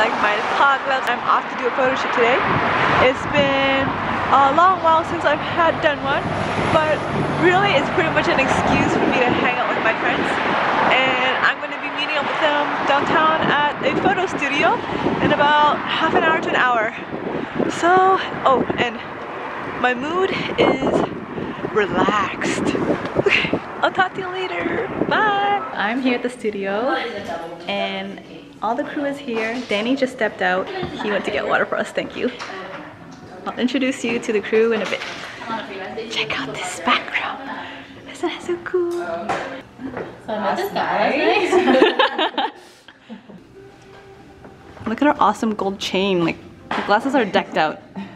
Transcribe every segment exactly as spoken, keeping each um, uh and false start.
like my hot gloves. I'm off to do a photo shoot today. It's been a long while since I've had done one, but really it's pretty much an excuse for me to hang out with my friends. And I'm going to be meeting up with them downtown at a photo studio in about half an hour to an hour. So, oh, and my mood is relaxed. Okay, I'll talk to you later. Bye. I'm here at the studio and all the crew is here. Danny just stepped out. He went to get water for us. Thank you. I'll introduce you to the crew in a bit. Check out this background. Isn't that so cool? That's nice. Look at our awesome gold chain. Like, the glasses are decked out.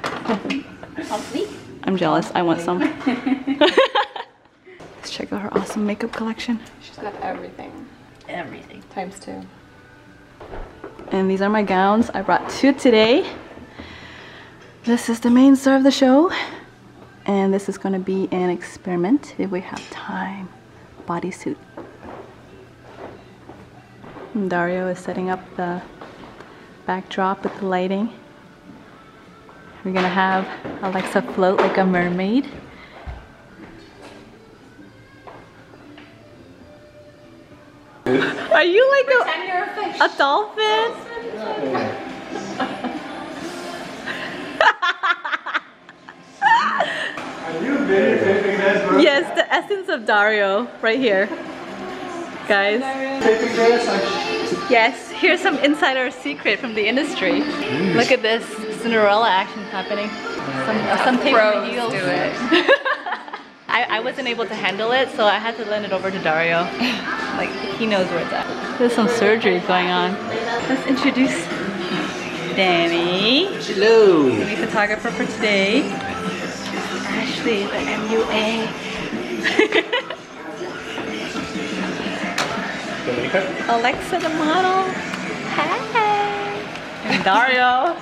I'm jealous. I want some. Let's check out her awesome makeup collection. She's got everything. Everything. Times two. And these are my gowns. I brought two today. This is the main star of the show. And this is going to be an experiment if we have time. Bodysuit. And Dario is setting up the backdrop with the lighting. We're gonna have Alexa float like a mermaid. Are you like a, you're a, fish. a dolphin? Are you videotaping this? Yes, the essence of Dario right here. Guys. Taping this? Yes, here's some insider secret from the industry. Jeez. Look at this Cinderella action happening. Some, uh, some tape on the heels. Do it. I, I wasn't able to handle it, so I had to lend it over to Dario. Like, he knows where it's at. There's some surgery going on. Let's introduce Danny. Hello. The photographer for today. Ashley, the M U A. Alexa, the model. Hey. And Dario.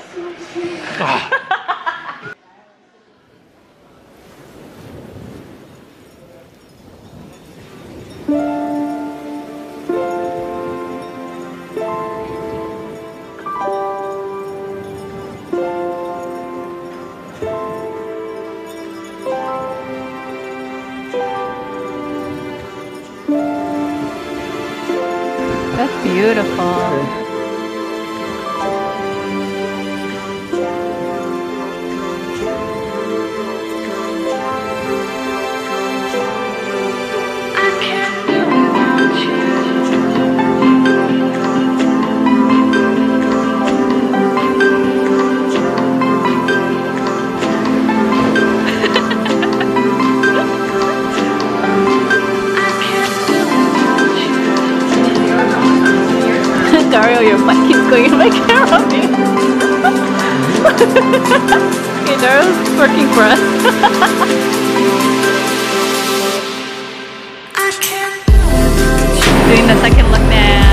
That's beautiful. Dario, your butt keeps going in my camera. Okay, Dario's working for us. Doing the second look now.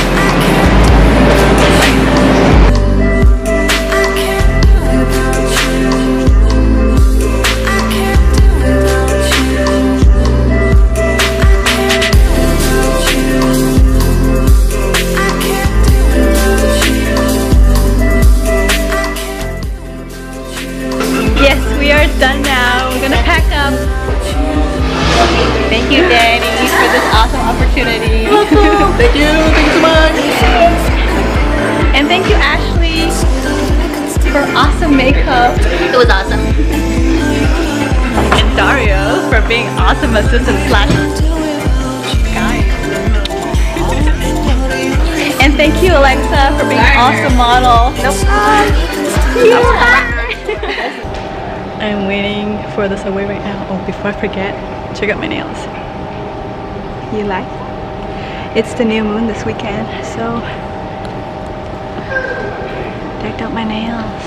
Done now. We're gonna pack up. Thank you, Danny, for this awesome opportunity. Thank you. Thank you so much. And thank you, Ashley, for awesome makeup. It was awesome. And Dario for being awesome assistant slash guy. And thank you, Alexa, for being awesome model. Nope. Yeah. I'm waiting for the subway right now. Oh, before I forget, check out my nails. You like? It's the new moon this weekend, so decked out my nails.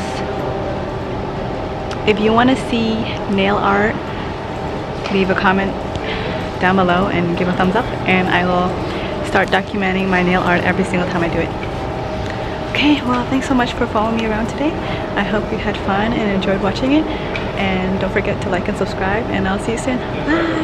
If you want to see nail art, leave a comment down below and give a thumbs up, and I will start documenting my nail art every single time I do it. Okay, well, thanks so much for following me around today. I hope you had fun and enjoyed watching it. And don't forget to like and subscribe, and I'll see you soon. Bye!